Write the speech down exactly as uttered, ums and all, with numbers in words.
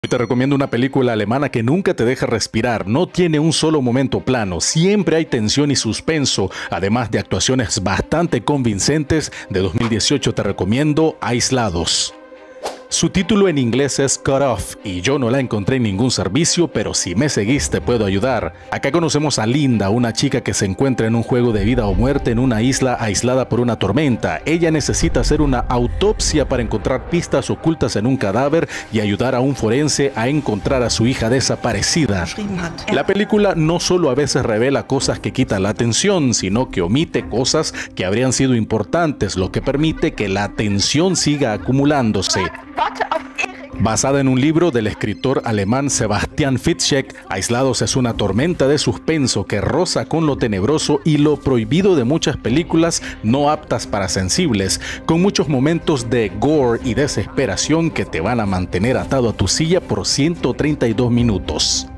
Hoy te recomiendo una película alemana que nunca te deja respirar, no tiene un solo momento plano, siempre hay tensión y suspenso, además de actuaciones bastante convincentes. De dos mil dieciocho te recomiendo Aislados. Su título en inglés es Cut Off y yo no la encontré en ningún servicio, pero si me seguís te puedo ayudar. Acá conocemos a Linda, una chica que se encuentra en un juego de vida o muerte en una isla aislada por una tormenta. Ella necesita hacer una autopsia para encontrar pistas ocultas en un cadáver y ayudar a un forense a encontrar a su hija desaparecida. La película no solo a veces revela cosas que quitan la atención, sino que omite cosas que habrían sido importantes, lo que permite que la tensión siga acumulándose. Basada en un libro del escritor alemán Sebastian Fitzek, Aislados es una tormenta de suspenso que roza con lo tenebroso y lo prohibido de muchas películas no aptas para sensibles, con muchos momentos de gore y desesperación que te van a mantener atado a tu silla por ciento treinta y dos minutos.